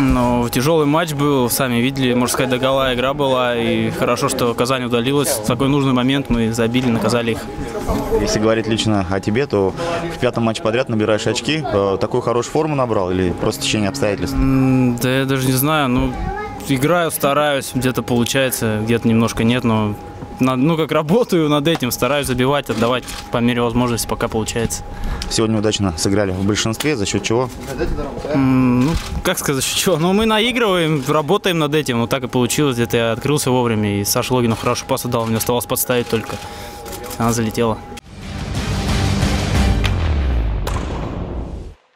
Ну, тяжелый матч был, сами видели, можно сказать, догола игра была. И хорошо, что Казань удалилась. В такой нужный момент мы забили, наказали их. Если говорить лично о тебе, то в 5-м матче подряд набираешь очки. Такую хорошую форму набрал или просто течение обстоятельств? Да я даже не знаю. Ну, играю, стараюсь, где-то получается, где-то немножко нет, но как работаю над этим, стараюсь забивать, отдавать по мере возможности, пока получается. Сегодня удачно сыграли в большинстве, за счет чего? Ну, как сказать, за счет чего? Ну, мы наигрываем, работаем над этим, вот так и получилось, где-то я открылся вовремя, и Саша Логинов хороший пас отдал, мне оставалось подставить только, она залетела.